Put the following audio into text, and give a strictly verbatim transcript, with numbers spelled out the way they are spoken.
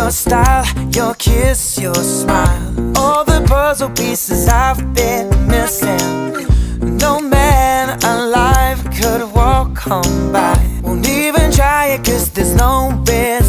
your style, your kiss, your smile, all the puzzle pieces I've been missing. No man alive could walk on by. Won't even try it, cause there's no been